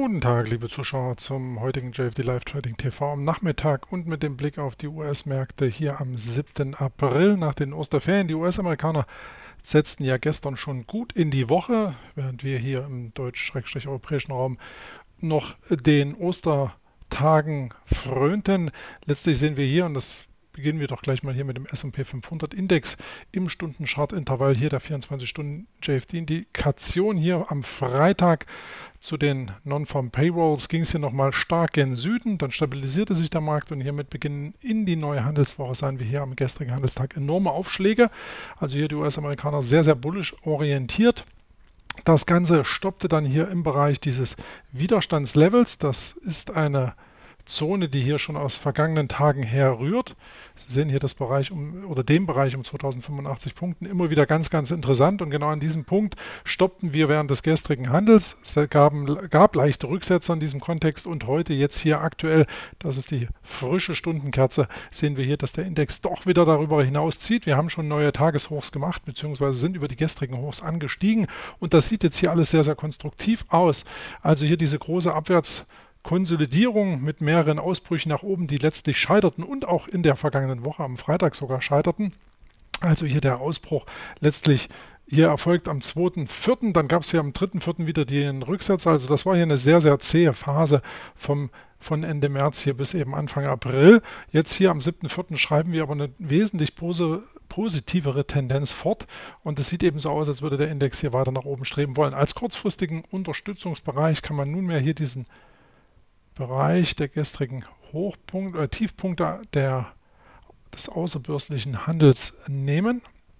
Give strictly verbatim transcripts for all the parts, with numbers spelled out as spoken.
Guten Tag, liebe Zuschauer, zum heutigen J F D Live Trading T V am Nachmittag und mit dem Blick auf die U S-Märkte hier am siebten April nach den Osterferien. Die U S-Amerikaner setzten ja gestern schon gut in die Woche, während wir hier im deutsch-europäischen Raum noch den Ostertagen frönten. Letztlich sehen wir hier, und das beginnen wir doch gleich mal hier mit dem S und P fünfhundert Index im Stundenchart-Intervall. Hier der vierundzwanzig Stunden J F D-Indikation. Hier am Freitag zu den Non-Farm Payrolls ging es hier nochmal stark gen Süden. Dann stabilisierte sich der Markt und hier mit Beginn in die neue Handelswoche sahen wir hier am gestrigen Handelstag enorme Aufschläge. Also hier die U S-Amerikaner sehr, sehr bullisch orientiert. Das Ganze stoppte dann hier im Bereich dieses Widerstandslevels. Das ist eine Zone, die hier schon aus vergangenen Tagen herrührt. Sie sehen hier das Bereich um, oder den Bereich um zweitausendfünfundachtzig Punkten immer wieder ganz, ganz interessant. Und genau an diesem Punkt stoppten wir während des gestrigen Handels. Es gab, gab leichte Rücksetzer in diesem Kontext und heute jetzt hier aktuell, das ist die frische Stundenkerze, sehen wir hier, dass der Index doch wieder darüber hinauszieht. Wir haben schon neue Tageshochs gemacht, beziehungsweise sind über die gestrigen Hochs angestiegen. Und das sieht jetzt hier alles sehr, sehr konstruktiv aus. Also hier diese große Abwärts Konsolidierung mit mehreren Ausbrüchen nach oben, die letztlich scheiterten und auch in der vergangenen Woche am Freitag sogar scheiterten. Also hier der Ausbruch letztlich hier erfolgt am zweiten vierten Dann gab es hier am dritten vierten wieder den Rücksetzer. Also das war hier eine sehr, sehr zähe Phase vom, von Ende März hier bis eben Anfang April. Jetzt hier am siebten vierten schreiben wir aber eine wesentlich pose positivere Tendenz fort und es sieht eben so aus, als würde der Index hier weiter nach oben streben wollen. Als kurzfristigen Unterstützungsbereich kann man nunmehr hier diesen Bereich der gestrigen Hochpunkt, äh, Tiefpunkte der, des außerbörslichen Handels nehmen.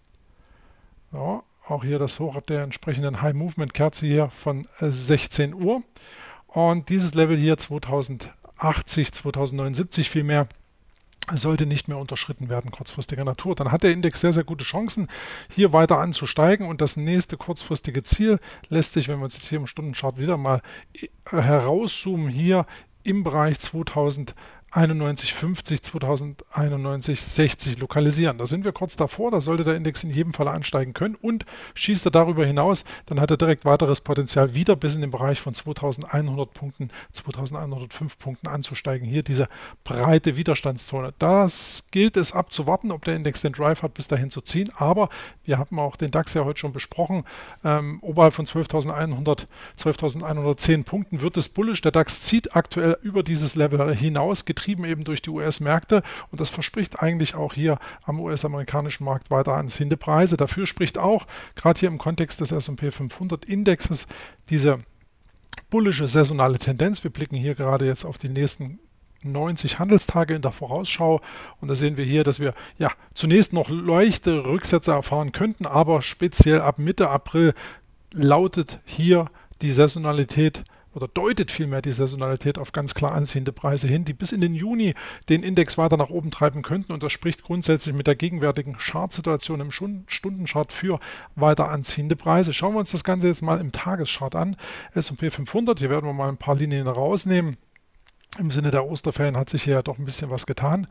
So, auch hier das Hoch der entsprechenden High Movement Kerze hier von äh, sechzehn Uhr. Und dieses Level hier zweitausendachtzig, zweitausendneunundsiebzig vielmehr sollte nicht mehr unterschritten werden, kurzfristiger Natur. Dann hat der Index sehr, sehr gute Chancen, hier weiter anzusteigen. Und das nächste kurzfristige Ziel lässt sich, wenn wir uns jetzt hier im Stundenchart wieder mal herauszoomen, hier im Bereich zweitausendeinundneunzig fünfzig, zweitausendeinundneunzig sechzig lokalisieren. Da sind wir kurz davor, da sollte der Index in jedem Fall ansteigen können und schießt er darüber hinaus, dann hat er direkt weiteres Potenzial wieder bis in den Bereich von zweitausendeinhundert Punkten, zweitausendeinhundertfünf Punkten anzusteigen. Hier diese breite Widerstandszone. Das gilt es abzuwarten, ob der Index den Drive hat, bis dahin zu ziehen, aber wir haben auch den DAX ja heute schon besprochen. Ähm, oberhalb von zwölftausendeinhundert, zwölftausendeinhundertzehn Punkten wird es bullisch. Der DAX zieht aktuell über dieses Level hinaus, getrieben eben durch die U S-Märkte und das verspricht eigentlich auch hier am U S-amerikanischen Markt weiter anziehende Preise. Dafür spricht auch, gerade hier im Kontext des S und P fünfhundert Indexes, diese bullische saisonale Tendenz. Wir blicken hier gerade jetzt auf die nächsten neunzig Handelstage in der Vorausschau und da sehen wir hier, dass wir ja zunächst noch leichte Rücksätze erfahren könnten, aber speziell ab Mitte April lautet hier die Saisonalität oder deutet vielmehr die Saisonalität auf ganz klar anziehende Preise hin, die bis in den Juni den Index weiter nach oben treiben könnten und das spricht grundsätzlich mit der gegenwärtigen Chartsituation im Stundenchart für weiter anziehende Preise. Schauen wir uns das Ganze jetzt mal im Tageschart an. S und P fünfhundert, hier werden wir mal ein paar Linien rausnehmen. Im Sinne der Osterferien hat sich hier ja doch ein bisschen was getan.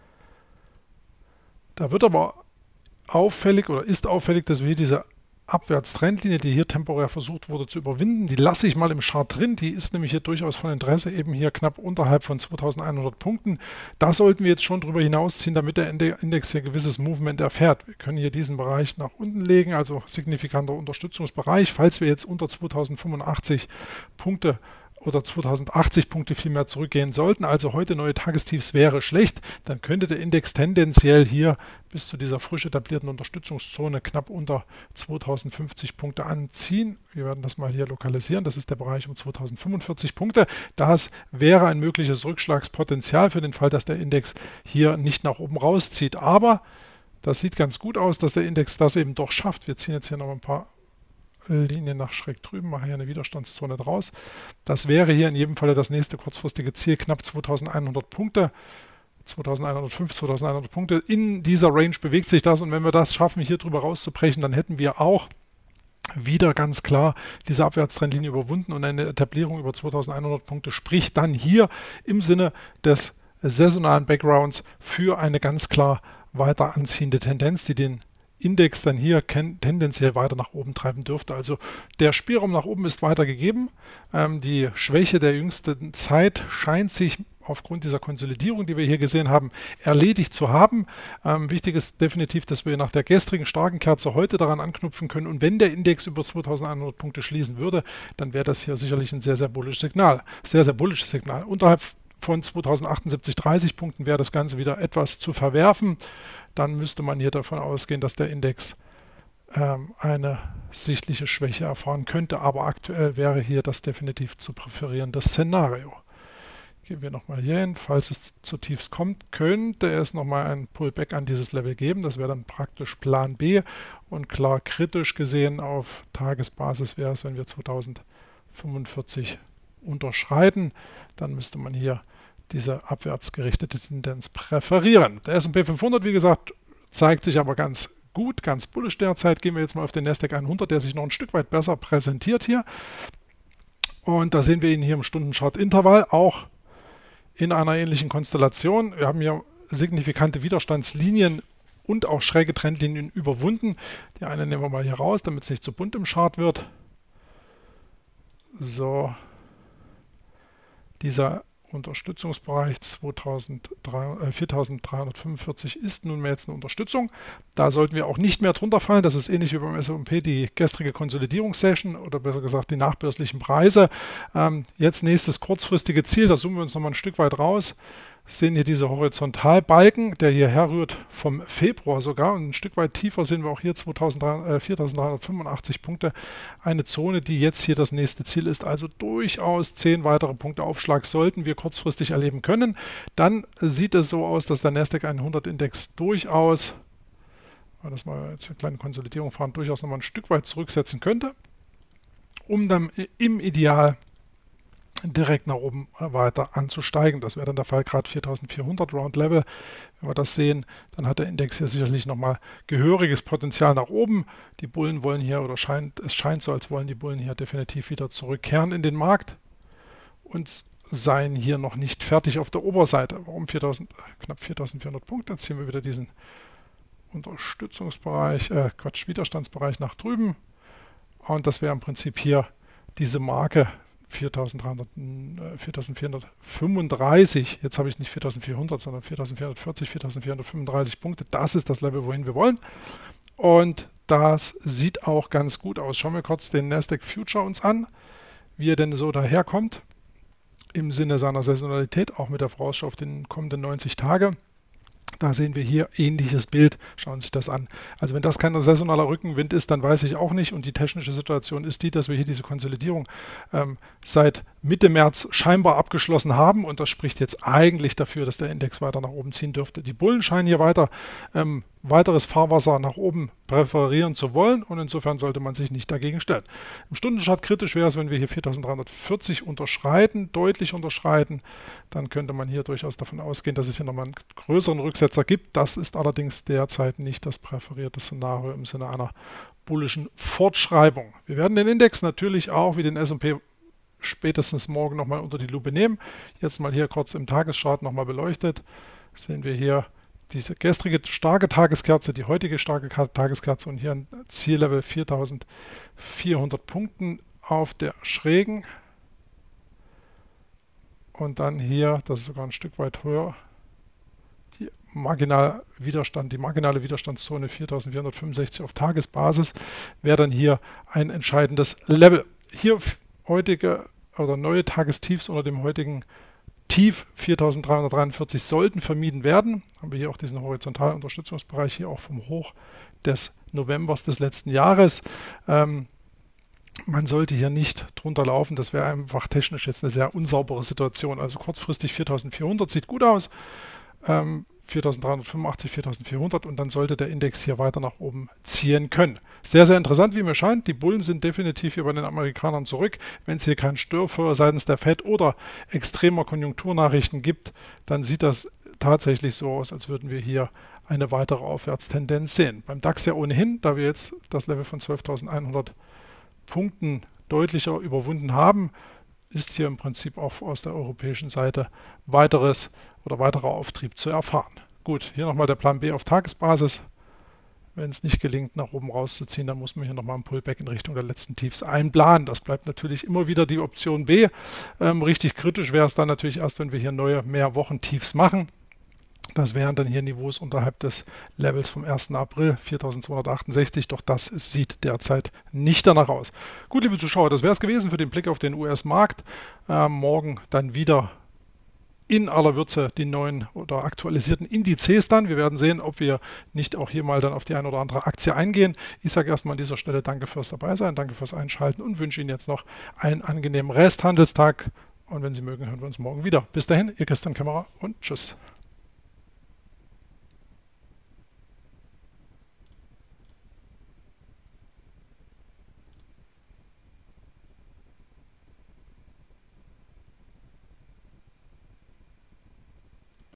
Da wird aber auffällig oder ist auffällig, dass wir hier diese Abwärtstrendlinie, die hier temporär versucht wurde zu überwinden, die lasse ich mal im Chart drin, die ist nämlich hier durchaus von Interesse, eben hier knapp unterhalb von zweitausendeinhundert Punkten. Da sollten wir jetzt schon drüber hinausziehen, damit der Index hier gewisses Movement erfährt. Wir können hier diesen Bereich nach unten legen, also signifikanter Unterstützungsbereich, falls wir jetzt unter zweitausendfünfundachtzig Punkte oder zweitausendachtzig Punkte vielmehr zurückgehen sollten, also heute neue Tagestiefs wäre schlecht, dann könnte der Index tendenziell hier bis zu dieser frisch etablierten Unterstützungszone knapp unter zweitausendfünfzig Punkte anziehen. Wir werden das mal hier lokalisieren, das ist der Bereich um zweitausendfünfundvierzig Punkte. Das wäre ein mögliches Rückschlagspotenzial für den Fall, dass der Index hier nicht nach oben rauszieht, aber das sieht ganz gut aus, dass der Index das eben doch schafft. Wir ziehen jetzt hier noch ein paar Linie nach schräg drüben, mache hier eine Widerstandszone draus. Das wäre hier in jedem Falle das nächste kurzfristige Ziel, knapp zweitausendeinhundert Punkte, zweitausendeinhundertfünf, zweitausendeinhundert Punkte. In dieser Range bewegt sich das und wenn wir das schaffen, hier drüber rauszubrechen, dann hätten wir auch wieder ganz klar diese Abwärtstrendlinie überwunden und eine Etablierung über zweitausendeinhundert Punkte spricht dann hier im Sinne des saisonalen Backgrounds für eine ganz klar weiter anziehende Tendenz, die den Index dann hier tendenziell weiter nach oben treiben dürfte. Also der Spielraum nach oben ist weiter gegeben. Ähm, die Schwäche der jüngsten Zeit scheint sich aufgrund dieser Konsolidierung, die wir hier gesehen haben, erledigt zu haben. Ähm, wichtig ist definitiv, dass wir nach der gestrigen starken Kerze heute daran anknüpfen können. Und wenn der Index über zweitausendeinhundert Punkte schließen würde, dann wäre das hier sicherlich ein sehr, sehr bullisches Signal. Sehr, sehr bullisches Signal. Unterhalb von zweitausendachtundsiebzig dreißig Punkten wäre das Ganze wieder etwas zu verwerfen. Dann müsste man hier davon ausgehen, dass der Index ähm, eine sichtliche Schwäche erfahren könnte. Aber aktuell wäre hier das definitiv zu präferierende Szenario. Gehen wir nochmal hier hin. Falls es zutiefst kommt, könnte es nochmal einen Pullback an dieses Level geben. Das wäre dann praktisch Plan B. Und klar, kritisch gesehen auf Tagesbasis wäre es, wenn wir zweitausendfünfundvierzig unterschreiten. Dann müsste man hier diese abwärts gerichtete Tendenz präferieren. Der S und P fünfhundert, wie gesagt, zeigt sich aber ganz gut, ganz bullisch derzeit. Gehen wir jetzt mal auf den Nasdaq hundert, der sich noch ein Stück weit besser präsentiert hier. Und da sehen wir ihn hier im Stundenchart-Intervall auch in einer ähnlichen Konstellation. Wir haben hier signifikante Widerstandslinien und auch schräge Trendlinien überwunden. Die eine nehmen wir mal hier raus, damit es nicht zu bunt im Chart wird. So, dieser Unterstützungsbereich viertausenddreihundertfünfundvierzig ist nunmehr jetzt eine Unterstützung. Da sollten wir auch nicht mehr drunter fallen. Das ist ähnlich wie beim S und P die gestrige Konsolidierungssession oder besser gesagt die nachbörslichen Preise. Ähm, jetzt nächstes kurzfristige Ziel, da zoomen wir uns nochmal ein Stück weit raus. Sehen hier diese Horizontalbalken, der hier herrührt vom Februar sogar. Und ein Stück weit tiefer sehen wir auch hier viertausenddreihundertfünfundachtzig Punkte. Eine Zone, die jetzt hier das nächste Ziel ist. Also durchaus zehn weitere Punkte Aufschlag sollten wir kurzfristig erleben können. Dann sieht es so aus, dass der Nasdaq hundert Index durchaus, wenn wir das mal jetzt eine kleine Konsolidierung fahren, durchaus nochmal ein Stück weit zurücksetzen könnte, um dann im Ideal direkt nach oben weiter anzusteigen. Das wäre dann der Fall, gerade viertausendvierhundert Round Level. Wenn wir das sehen, dann hat der Index hier sicherlich nochmal gehöriges Potenzial nach oben. Die Bullen wollen hier, oder scheint, es scheint so, als wollen die Bullen hier definitiv wieder zurückkehren in den Markt und seien hier noch nicht fertig auf der Oberseite. Warum viertausend, knapp viertausendvierhundert Punkte? Jetzt ziehen wir wieder diesen Unterstützungsbereich, äh, Quatsch, Widerstandsbereich nach drüben. Und das wäre im Prinzip hier diese Marke viertausendvierhundertfünfunddreißig, jetzt habe ich nicht viertausendvierhundert, sondern viertausendvierhundertvierzig, viertausendvierhundertfünfunddreißig Punkte. Das ist das Level, wohin wir wollen. Und das sieht auch ganz gut aus. Schauen wir kurz den Nasdaq Future uns an, wie er denn so daherkommt. Im Sinne seiner Saisonalität, auch mit der Vorausschau auf den kommenden neunzig Tage. Da sehen wir hier ähnliches Bild. Schauen Sie sich das an. Also wenn das kein saisonaler Rückenwind ist, dann weiß ich auch nicht. Und die technische Situation ist die, dass wir hier diese Konsolidierung ähm, seit Mitte März scheinbar abgeschlossen haben. Und das spricht jetzt eigentlich dafür, dass der Index weiter nach oben ziehen dürfte. Die Bullen scheinen hier weiter ähm, weiteres Fahrwasser nach oben präferieren zu wollen. Und insofern sollte man sich nicht dagegen stellen. Im Stundenchart kritisch wäre es, wenn wir hier viertausenddreihundertvierzig unterschreiten, deutlich unterschreiten. Dann könnte man hier durchaus davon ausgehen, dass es hier nochmal einen größeren Rücksetzer gibt. Das ist allerdings derzeit nicht das präferierte Szenario im Sinne einer bullischen Fortschreibung. Wir werden den Index natürlich auch wie den S und P spätestens morgen nochmal unter die Lupe nehmen. Jetzt mal hier kurz im Tageschart nochmal beleuchtet. Sehen wir hier diese gestrige starke Tageskerze, die heutige starke Tageskerze und hier ein Ziellevel viertausendvierhundert Punkten auf der schrägen. Und dann hier, das ist sogar ein Stück weit höher, die marginale Widerstand, die marginale Widerstandszone viertausendvierhundertfünfundsechzig auf Tagesbasis wäre dann hier ein entscheidendes Level. Hier heutige oder neue Tagestiefs unter dem heutigen Tief viertausenddreihundertdreiundvierzig sollten vermieden werden. Haben wir hier auch diesen horizontalen Unterstützungsbereich hier auch vom Hoch des Novembers des letzten Jahres. Ähm, Man sollte hier nicht drunter laufen, das wäre einfach technisch jetzt eine sehr unsaubere Situation. Also kurzfristig viertausendvierhundert sieht gut aus, ähm, viertausenddreihundertfünfundachtzig, viertausendvierhundert und dann sollte der Index hier weiter nach oben ziehen können. Sehr, sehr interessant, wie mir scheint. Die Bullen sind definitiv hier bei den Amerikanern zurück. Wenn es hier kein Störfeuer seitens der Fed oder extremer Konjunkturnachrichten gibt, dann sieht das tatsächlich so aus, als würden wir hier eine weitere Aufwärtstendenz sehen. Beim DAX ja ohnehin, da wir jetzt das Level von zwölftausendeinhundert Punkten deutlicher überwunden haben, ist hier im Prinzip auch aus der europäischen Seite weiteres oder weiterer Auftrieb zu erfahren. Gut, hier nochmal der Plan B auf Tagesbasis. Wenn es nicht gelingt, nach oben rauszuziehen, dann muss man hier nochmal ein Pullback in Richtung der letzten Tiefs einplanen. Das bleibt natürlich immer wieder die Option B. Ähm, richtig kritisch wäre es dann natürlich erst, wenn wir hier neue Mehrwochen-Tiefs machen. Das wären dann hier Niveaus unterhalb des Levels vom ersten April, viertausendzweihundertachtundsechzig, doch das sieht derzeit nicht danach aus. Gut, liebe Zuschauer, das wäre es gewesen für den Blick auf den U S-Markt. Äh, morgen dann wieder in aller Würze die neuen oder aktualisierten Indizes dann. Wir werden sehen, ob wir nicht auch hier mal dann auf die eine oder andere Aktie eingehen. Ich sage erstmal an dieser Stelle danke fürs Dabeisein, danke fürs Einschalten und wünsche Ihnen jetzt noch einen angenehmen Resthandelstag. Und wenn Sie mögen, hören wir uns morgen wieder. Bis dahin, Ihr Christian Kämmerer und tschüss.